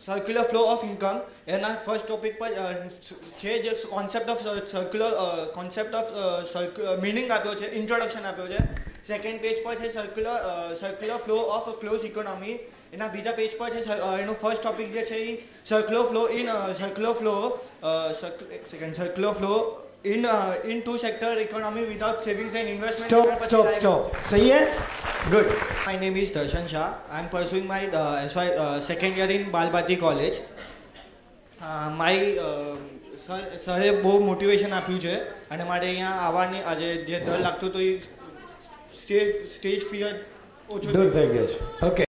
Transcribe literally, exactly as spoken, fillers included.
Circular flow of income એના first topic પર છે જે concept of circular concept of meaning આપ્યો છે, ઇન્ટ્રોડક્શન આપ્યો છે. સેકન્ડ પેજ પર છે circular circular flow of close economy. એના બીજા પેજ પર છે એનું ફર્સ્ટ ટોપિક જે છે એ circular flow in circular flow એક second circular flow in uh, in two sector economy without savings and investment. Stop, stop, stop. सही है? Good. My name is Darshan Shah. I am pursuing my uh, S Y uh, second year in Balbati College. Uh, my uh, sir સરે બહુ motivation આપ્યું છે અને મારે અહીંયા આવવાની આજે જે ડર લાગતો તો એ સ્ટેજ સ્ટેજ ફિયર ઓછો દૂર થઈ ગયો છે. ઓકે.